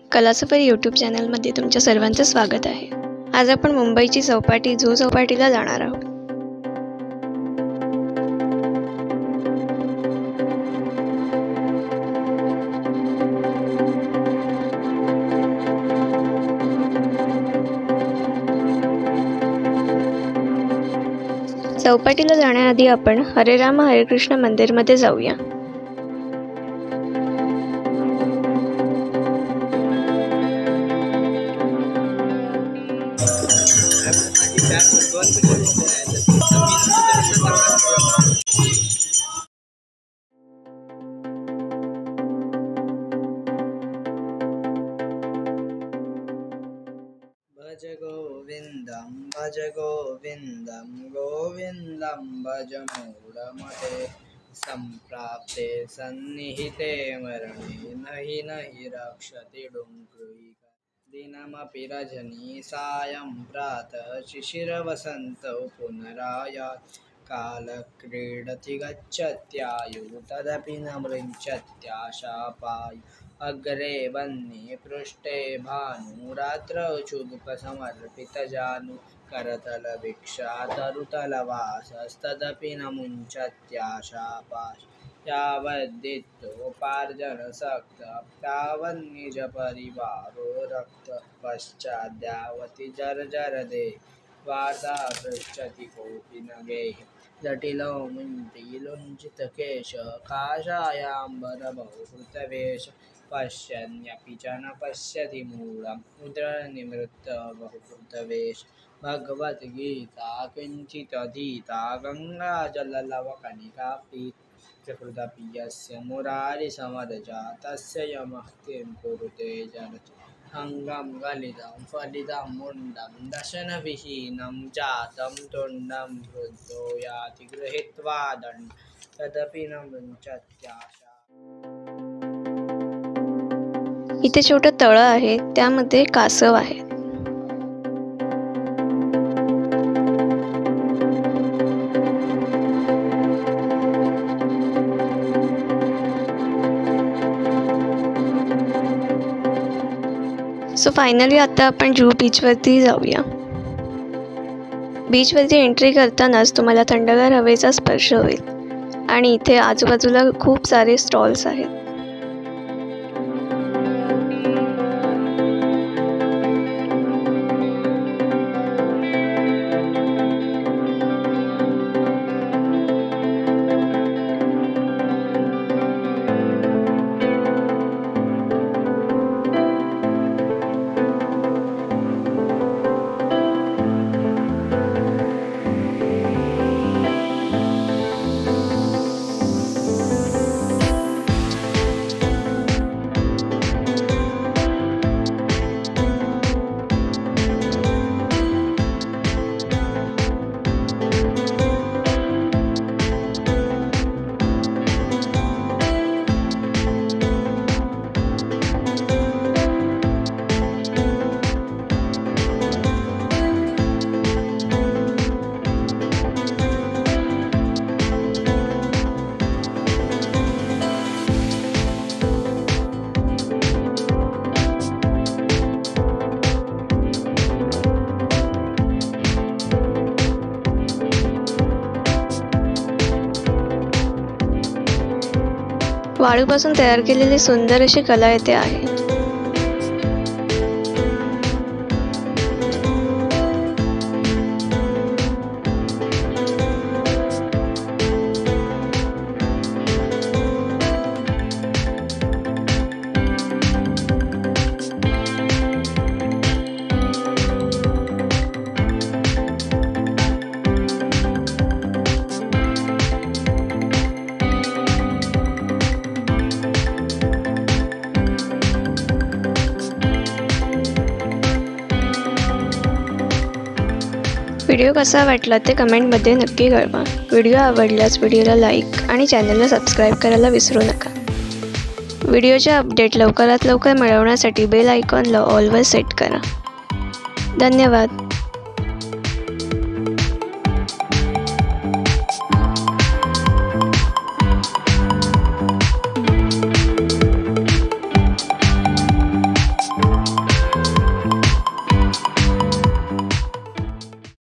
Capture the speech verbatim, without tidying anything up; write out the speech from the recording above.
कला सफर यूट्यूब चॅनलमध्ये तुमच्या सर्वांचं स्वागत आहे। आज आपण मुंबईची चौपाटी जुहू चौपाटीला जाणार आहोत। चौपाटीला जाण्याआधी आपण हरे रामा हरे कृष्ण मंदिरमध्ये जाऊया। भज गोविंदम भज गोविंदम गोविंदम भज मूढमते संप्राप्ते सन्निहिते मरणे नहि नहि रक्षति डुङ्कृयिका दिनमपि रजनी सायं प्रातः शिशिरवसन्तौ पुनरायात् कालक्रीडति गच्छत्यायु तदपि न मृच्छत्याशापायु अग्रे वह्नि पृष्ठे भानु रात्रौ चुबुकसमर्पितजानु करतलभिक्षा तरुतलवासस्तदपि न मुञ्चत्याशापाश यावद्दित्तोपार्जनसक्तः तावन्निजपरिवारो रक्तः पश्चाद्यावति जर्जरदे वार्ता पृच्छति कोऽपि न गेहि जटिलो मुञ्ची लुञ्चितकेशः काषायाम्बरबहुकृतवेष पश्यन्यपि च न पश्यति मूढम् उदरनिवृत्तः बहुकृतवेष भगवद्गीता किञ्चिदधीता गङ्गाजललवकणिका पीतकृतपि यस्य मुरारिसमदजा तस्य यमः किं कुरुते जरति अङ्गं गलितं फलितं मुण्डं दशनविहीनं जातं तुण्डं वृद्धो याति गृहीत्वा दण्ड तदपि न मुञ्चत्याशा। इथे छोटं तळं आहे, त्यामध्ये कासव आहेत। सो फायनली आता आपण जुहू बीचवरती जाऊया। बीचवरती एंट्री करतानाच तुम्हाला थंडगार हवेचा स्पर्श होईल आणि इथे आजूबाजूला खूप सारे स्टॉल्स आहेत। वाळूपासून तयार केलेली सुंदर अशी कला येथे आहे। व्हिडिओ कसा वाटला ते कमेंटमध्ये नक्की कळवा। व्हिडिओ आवडल्यास व्हिडिओला लाईक आणि चॅनलला सबस्क्राईब करायला विसरू नका। व्हिडिओचे अपडेट लवकरात लवकर मिळवण्यासाठी बेल आयकॉनला ऑलवर सेट करा। धन्यवाद।